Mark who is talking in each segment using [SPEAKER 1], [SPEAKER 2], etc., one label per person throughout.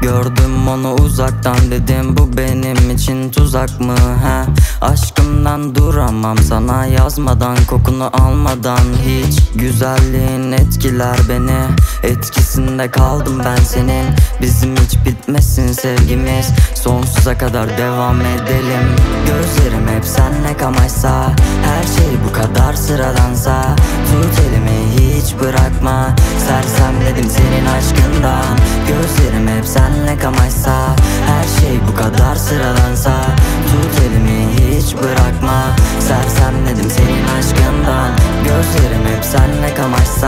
[SPEAKER 1] Gördüm onu uzaktan, dedim bu benim için tuzak mı he? Aşkımdan duramam, sana yazmadan, kokunu almadan hiç. Güzelliğin etkiler beni, etkisinde kaldım ben senin. Bizim hiç bitmesin sevgimiz, sonsuza kadar devam edelim. Gözlerim hep senle kamaşsa, her şey bu kadar sıradansa, tut elimi hiç bırakma, sersemledim senin aşkından. Gözlerim hep senle kamaşsa, her şey bu kadar sıradansa, tut elimi hiç bırakma, sersemledim senin aşkından. Gözlerim hep senle kamaşsa,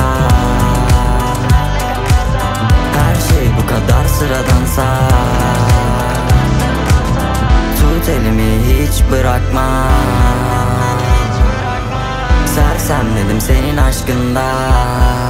[SPEAKER 1] her şey bu kadar sıradansa, tut elimi hiç bırakma, sersemledim senin aşkından.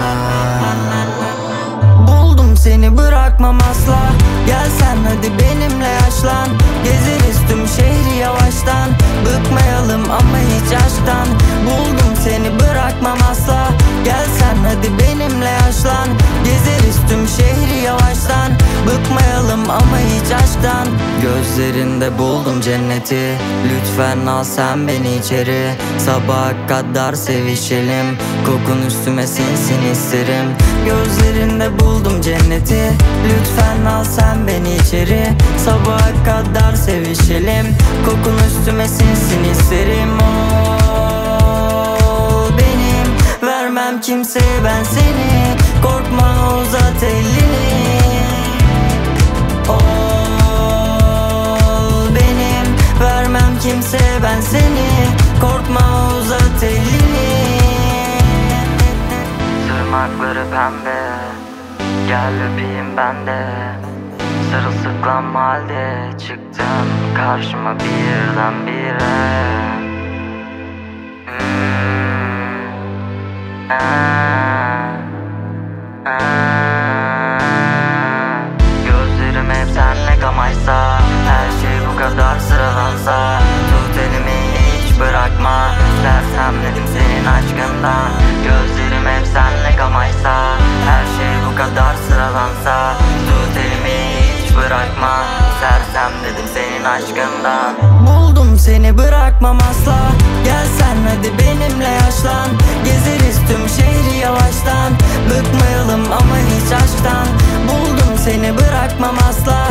[SPEAKER 1] Buldum seni, bırakmam asla, gel sen hadi benimle yaşlan. Gezeriz tüm şehri yavaştan, bıkmayalım ama hiç aşktan. Buldum seni, bırakmam asla, gel sen hadi benimle yaşlan. Gezeriz tüm şehri yavaştan, bıkmayalım ama hiç aşktan. Gözlerinde buldum cenneti, lütfen al sen beni içeri. Sabaha kadar sevişelim, kokun üstüme sinsin isterim. Gözlerinde buldum cenneti, lütfen al sen beni içeri. Sabaha kadar sevişelim, kokun üstüme sinsin isterim. Oh, benim, vermem kimseye ben seni, korkma uzat elini. Oh, benim, vermem kimseye ben seni, korkma uzat elini. Tırnakları pembe, gel öpeyim ben de. Sırılsıklam halde çıktım karşıma birdenbire. Gözlerim hep senle kamaşsa, her şey bu kadar sıradansa, tut elimi hiç bırakma, sersemledim senin aşkından. Gözlerim hep senle kamaşsa, her şey bu kadar sıradansa, tut elimi hiç bırakma, sersemledim senin aşkından. Buldum seni, bırakmam asla, gel sen hadi benimle yaşlan. Gezeriz tüm şehri yavaştan, bıkmayalım ama hiç aşktan. Buldum seni, bırakmam asla,